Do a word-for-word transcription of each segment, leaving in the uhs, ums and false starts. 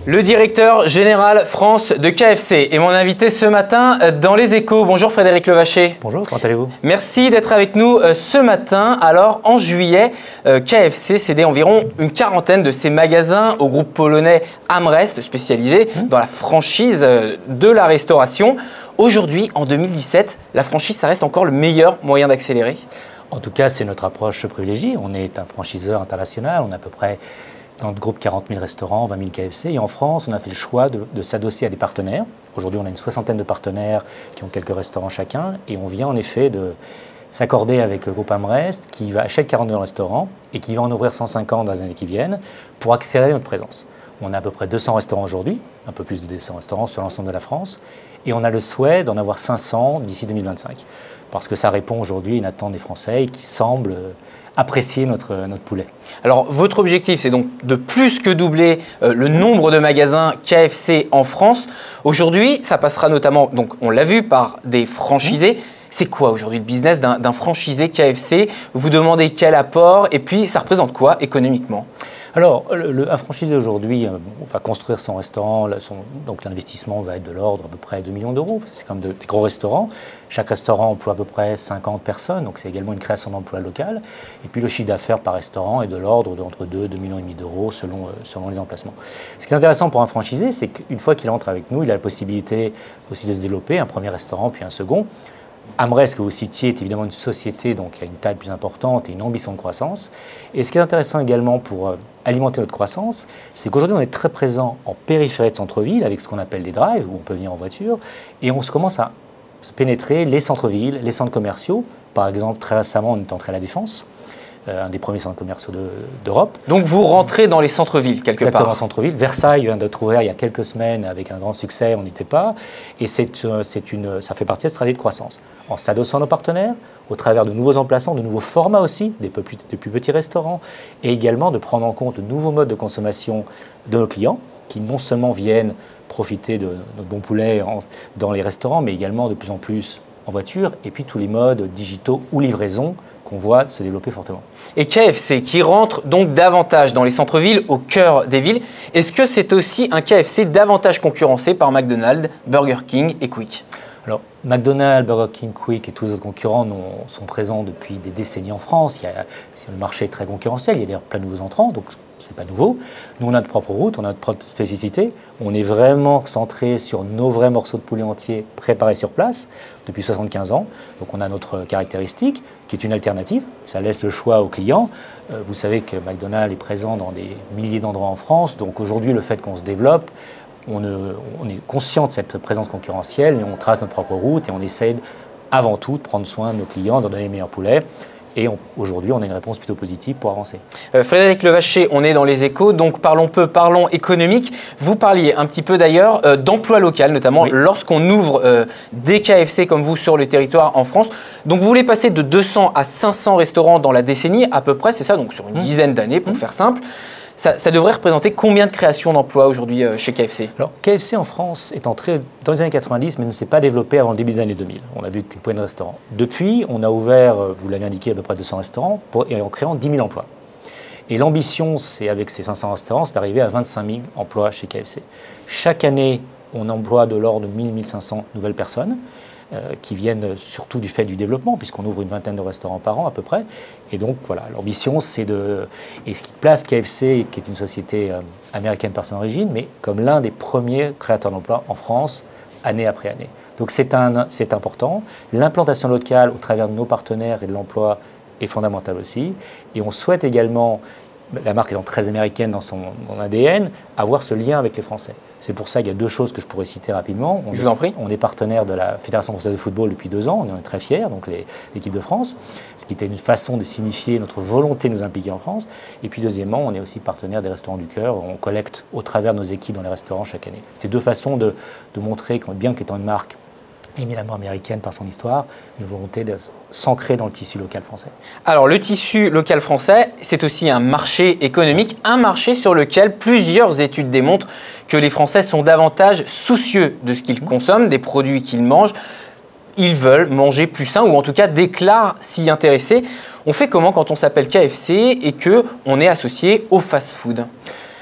Le directeur général France de K F C est mon invité ce matin dans Les Échos. Bonjour Frédéric Levaché. Bonjour, comment allez-vous? Merci d'être avec nous ce matin. Alors en juillet, K F C cédait environ une quarantaine de ses magasins au groupe polonais AmRest, spécialisé mmh. dans la franchise de la restauration. Aujourd'hui, en deux mille dix-sept, la franchise, ça reste encore le meilleur moyen d'accélérer? En tout cas, c'est notre approche privilégiée. On est un franchiseur international, on a à peu près dans le groupe quarante mille restaurants, vingt mille K F C. Et en France, on a fait le choix de, de s'adosser à des partenaires. Aujourd'hui, on a une soixantaine de partenaires qui ont quelques restaurants chacun. Et on vient en effet de s'accorder avec le groupe AmRest qui va acheter quarante-deux restaurants et qui va en ouvrir cent cinquante dans les années qui viennent pour accélérer notre présence. On a à peu près deux cents restaurants aujourd'hui, un peu plus de deux cents restaurants sur l'ensemble de la France. Et on a le souhait d'en avoir cinq cents d'ici deux mille vingt-cinq. Parce que ça répond aujourd'hui à une attente des Français qui semblent apprécier notre, notre poulet. Alors, votre objectif, c'est donc de plus que doubler euh, le nombre de magasins K F C en France. Aujourd'hui, ça passera notamment, donc on l'a vu, par des franchisés. Mmh. C'est quoi aujourd'hui le business d'un franchisé K F C? Vous demandez quel apport et puis ça représente quoi économiquement? Alors, le, le, un franchisé aujourd'hui euh, va construire son restaurant, son, donc l'investissement va être de l'ordre à peu près deux millions d'euros. C'est quand même de, des gros restaurants. Chaque restaurant emploie à peu près cinquante personnes, donc c'est également une création d'emplois locale. Et puis le chiffre d'affaires par restaurant est de l'ordre d'entre deux et deux millions et demi d'euros selon, euh, selon les emplacements. Ce qui est intéressant pour un franchisé, c'est qu'une fois qu'il entre avec nous, il a la possibilité aussi de se développer, un premier restaurant puis un second. AmRest, que vous citiez, est évidemment une société donc qui a une taille plus importante et une ambition de croissance. Et ce qui est intéressant également pour euh, alimenter notre croissance, c'est qu'aujourd'hui on est très présent en périphérie de centre-ville avec ce qu'on appelle des drives, où on peut venir en voiture, et on se commence à pénétrer les centres-villes, les centres commerciaux. Par exemple, très récemment, on est entré à La Défense, euh, un des premiers centres commerciaux d'Europe. De, Donc vous rentrez dans les centres-villes quelque Exactement, part. Exactement, centre-ville. Versailles vient d'être ouvert il y a quelques semaines avec un grand succès, on n'y était pas. Et c'est, euh, c'est une, ça fait partie de cette stratégie de croissance. En s'adossant à nos partenaires, au travers de nouveaux emplacements, de nouveaux formats aussi, des plus, des plus petits restaurants, et également de prendre en compte de nouveaux modes de consommation de nos clients, qui non seulement viennent profiter de notre bon poulet en, dans les restaurants, mais également de plus en plus en voiture, et puis tous les modes digitaux ou livraison qu'on voit se développer fortement. Et K F C qui rentre donc davantage dans les centres-villes, au cœur des villes, est-ce que c'est aussi un K F C davantage concurrencé par McDonald's, Burger King et Quick? Alors, McDonald's, Burger King, Quick et tous les autres concurrents non, sont présents depuis des décennies en France. Il y a, le marché est très concurrentiel, il y a d'ailleurs plein de nouveaux entrants, donc ce n'est pas nouveau. Nous, on a notre propre route, on a notre propre spécificité. On est vraiment centré sur nos vrais morceaux de poulet entier préparés sur place depuis soixante-quinze ans. Donc on a notre caractéristique qui est une alternative. Ça laisse le choix aux clients. Euh, vous savez que McDonald's est présent dans des milliers d'endroits en France. Donc aujourd'hui, le fait qu'on se développe, On, ne, on est conscient de cette présence concurrentielle, mais on trace notre propre route et on essaie avant tout de prendre soin de nos clients, de donner les meilleurs poulets. Et aujourd'hui, on a une réponse plutôt positive pour avancer. Euh, Frédéric Levaché, on est dans Les Échos, donc parlons peu, parlons économique. Vous parliez un petit peu d'ailleurs euh, d'emploi local, notamment oui. lorsqu'on ouvre euh, des K F C comme vous sur le territoire en France. Donc vous voulez passer de deux cents à cinq cents restaurants dans la décennie, à peu près, c'est ça, donc sur une mmh. dizaine d'années pour mmh. faire simple. Ça, ça devrait représenter combien de créations d'emplois aujourd'hui euh, chez K F C? Alors, K F C en France est entré dans les années quatre-vingt-dix, mais ne s'est pas développé avant le début des années deux mille. On a vu qu'une poignée de restaurants. Depuis, on a ouvert, vous l'avez indiqué, à peu près deux cents restaurants pour, et en créant dix mille emplois. Et l'ambition, c'est avec ces cinq cents restaurants, c'est d'arriver à vingt-cinq mille emplois chez K F C. Chaque année, on emploie de l'ordre de mille à mille cinq cents nouvelles personnes. Euh, qui viennent surtout du fait du développement, puisqu'on ouvre une vingtaine de restaurants par an à peu près. Et donc voilà, l'ambition c'est de... Et ce qui place K F C, qui est une société euh, américaine par son origine, mais comme l'un des premiers créateurs d'emplois en France, année après année. Donc c'est un, c'est important. L'implantation locale au travers de nos partenaires et de l'emploi est fondamentale aussi. Et on souhaite également, la marque étant très américaine dans son dans A D N, avoir ce lien avec les Français. C'est pour ça qu'il y a deux choses que je pourrais citer rapidement. On je vous en prie. On est partenaire de la Fédération française de football depuis deux ans, on en est très fiers, donc l'équipe de France, ce qui était une façon de signifier notre volonté de nous impliquer en France. Et puis deuxièmement, on est aussi partenaire des Restaurants du Cœur, on collecte au travers de nos équipes dans les restaurants chaque année. C'était deux façons de, de montrer, bien qu'étant une marque éminemment américaine par son histoire, une volonté de s'ancrer dans le tissu local français. Alors le tissu local français, c'est aussi un marché économique, un marché sur lequel plusieurs études démontrent que les Français sont davantage soucieux de ce qu'ils consomment, des produits qu'ils mangent. Ils veulent manger plus sain ou en tout cas déclarent s'y intéresser. On fait comment quand on s'appelle K F C et qu'on est associé au fast-food ?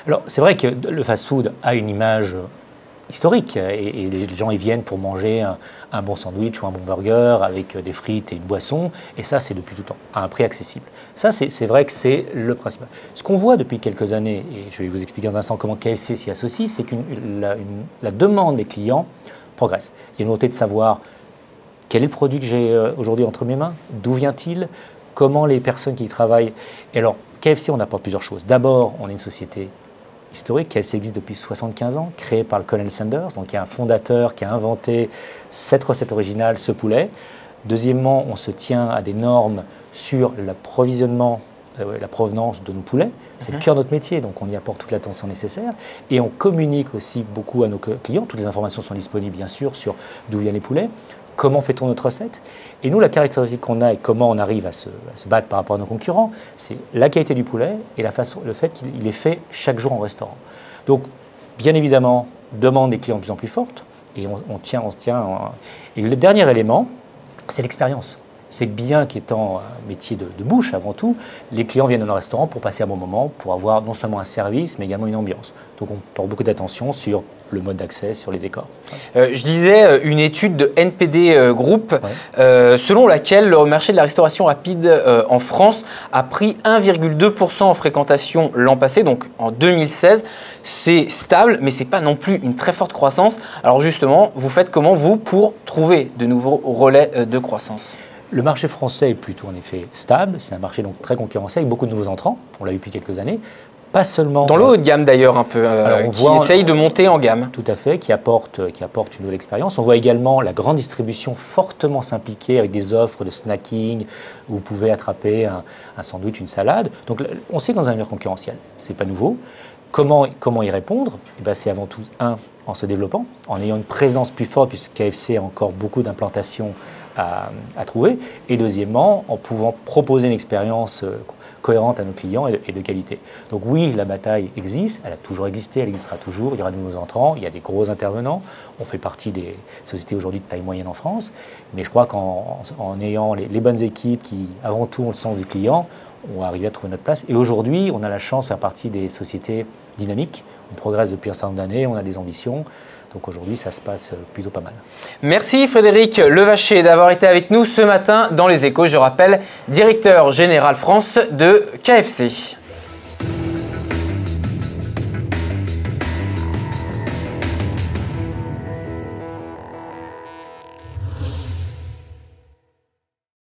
Alors, c'est vrai que le fast-food a une image historique et, et les gens y viennent pour manger un, un bon sandwich ou un bon burger avec des frites et une boisson, et ça, c'est depuis tout le temps, à un prix accessible. Ça, c'est vrai que c'est le principal. Ce qu'on voit depuis quelques années, et je vais vous expliquer dans un instant comment K F C s'y associe, c'est que la, une, la demande des clients progresse. Il y a une volonté de savoir quel est le produit que j'ai aujourd'hui entre mes mains, d'où vient-il, comment les personnes qui y travaillent. Et alors, K F C, on apporte plusieurs choses. D'abord, on est une société historique. K F C existe depuis soixante-quinze ans, créé par le Colonel Sanders, donc il y a un fondateur qui a inventé cette recette originale, ce poulet. Deuxièmement, on se tient à des normes sur l'approvisionnement, euh, la provenance de nos poulets. C'est mm-hmm. le cœur de notre métier, donc on y apporte toute l'attention nécessaire. Et on communique aussi beaucoup à nos clients. Toutes les informations sont disponibles, bien sûr, sur d'où viennent les poulets. Comment fait-on notre recette? Et nous, la caractéristique qu'on a et comment on arrive à se, à se battre par rapport à nos concurrents, c'est la qualité du poulet et la façon, le fait qu'il est fait chaque jour en restaurant. Donc, bien évidemment, demande des clients de plus en plus forte et on, on tient, on se tient. En... Et le dernier élément, c'est l'expérience. C'est que bien qu'étant un métier de, de bouche avant tout, les clients viennent dans le restaurant pour passer un bon moment, pour avoir non seulement un service, mais également une ambiance. Donc on porte beaucoup d'attention sur le mode d'accès, sur les décors. Euh, je lisais une étude de N P D Group, ouais. euh, selon laquelle le marché de la restauration rapide euh, en France a pris un virgule deux pour cent en fréquentation l'an passé, donc en deux mille seize. C'est stable, mais ce n'est pas non plus une très forte croissance. Alors justement, vous faites comment, vous, pour trouver de nouveaux relais de croissance ? Le marché français est plutôt en effet stable, c'est un marché donc très concurrentiel avec beaucoup de nouveaux entrants, on l'a eu depuis quelques années, pas seulement... Dans le haut de gamme d'ailleurs un peu, euh, Alors, on qui voit, essaye de monter en gamme. Tout à fait, qui apporte, qui apporte une nouvelle expérience. On voit également la grande distribution fortement s'impliquer avec des offres de snacking, où vous pouvez attraper un, un sandwich, une salade. Donc on sait qu'on est dans un milieu concurrentiel, c'est pas nouveau. Comment, comment y répondre? Eh ben, c'est avant tout, un, en se développant, en ayant une présence plus forte, puisque K F C a encore beaucoup d'implantations à, à trouver, et deuxièmement, en pouvant proposer une expérience euh, cohérente à nos clients et de, et de qualité. Donc oui, la bataille existe, elle a toujours existé, elle existera toujours, il y aura de nouveaux entrants, il y a des gros intervenants, on fait partie des sociétés aujourd'hui de taille moyenne en France, mais je crois qu'en en, en ayant les, les bonnes équipes qui, avant tout, ont le sens du client, on va arriver à trouver notre place. Et aujourd'hui, on a la chance de faire partie des sociétés dynamiques. On progresse depuis un certain nombre d'années, on a des ambitions. Donc aujourd'hui, ça se passe plutôt pas mal. Merci Frédéric Levacher d'avoir été avec nous ce matin dans Les Échos. Je rappelle, directeur général France de K F C.